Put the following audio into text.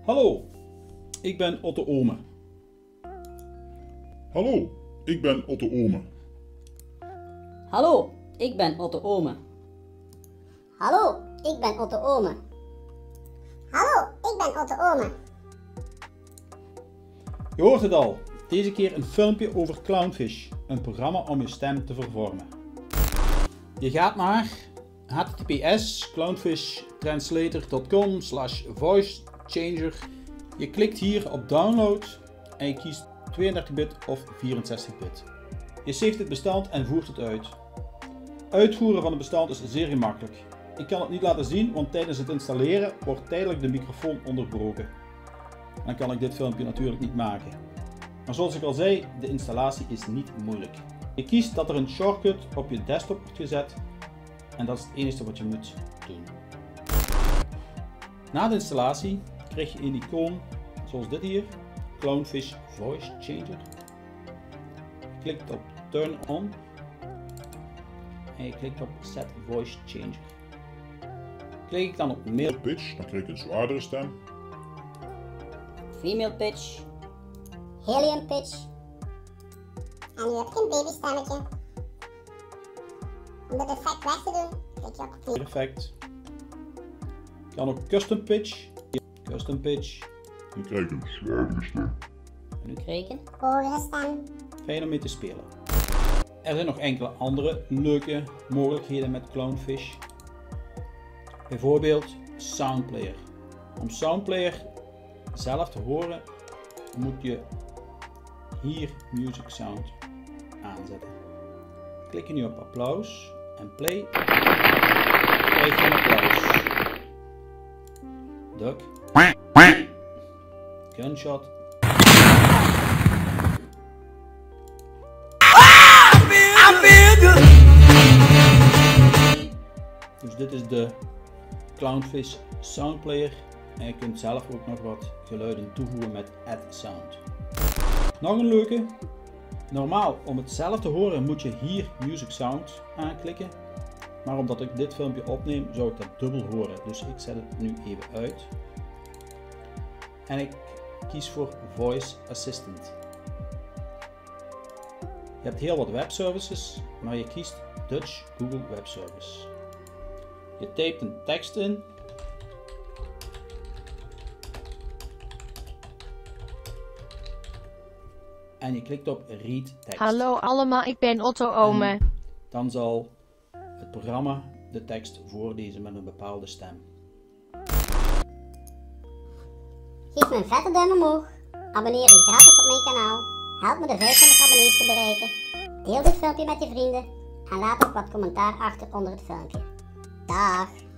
Hallo, ik ben Otto Oome. Hallo, ik ben Otto Oome. Hallo, ik ben Otto Oome. Hallo, ik ben Otto Oome. Hallo, ik ben Otto Oome. Je hoort het al, deze keer een filmpje over Clownfish, een programma om je stem te vervormen. Je gaat naar https://clownfishtranslator.com/voicechanger. Je klikt hier op download en je kiest 32-bit of 64-bit. Je saved het bestand en voert het uit. Uitvoeren van het bestand is zeer gemakkelijk. Ik kan het niet laten zien, want tijdens het installeren wordt tijdelijk de microfoon onderbroken. Dan kan ik dit filmpje natuurlijk niet maken. Maar zoals ik al zei, de installatie is niet moeilijk. Je kiest dat er een shortcut op je desktop wordt gezet en dat is het enige wat je moet doen. Na de installatie krijg je een icoon zoals dit hier, Clownfish Voice Changer. Je klikt op Turn On en je klikt op Set Voice Changer. Klik ik dan op Male Pitch, dan krijg ik een zwaardere stem. Female pitch. Helium pitch. En nu heb je een babystemmetje. Om dit effect weg te doen, klik je op opnieuw. effect. Je kan ook Custom Pitch. Custom Pitch. Dan krijg ik een zwaardere stem. En nu kreken. Hogere stem. Fijn om mee te spelen. Er zijn nog enkele andere leuke mogelijkheden met Clownfish. Bijvoorbeeld Soundplayer. Om Soundplayer zelf te horen moet je hier Music Sound aanzetten. Klik je nu op applaus en play. Krijg je een applaus. Duck. Gunshot. Dus dit is de Clownfish Soundplayer en je kunt zelf ook nog wat geluiden toevoegen met Add Sound. Nog een leuke. Normaal om het zelf te horen moet je hier Music Sound aanklikken. Maar omdat ik dit filmpje opneem zou ik dat dubbel horen. Dus ik zet het nu even uit. En ik kies voor Voice Assistant. Je hebt heel wat webservices, maar je kiest Dutch Google Web Service. Je typt een tekst in. En je klikt op Read Text. Hallo allemaal, ik ben Otto Oome. En dan zal het programma de tekst voorlezen met een bepaalde stem. Geef me een vette duim omhoog. Abonneer je gratis op mijn kanaal. Help me de 500 abonnees te bereiken. Deel dit filmpje met je vrienden. En laat ook wat commentaar achter onder het filmpje. Dag!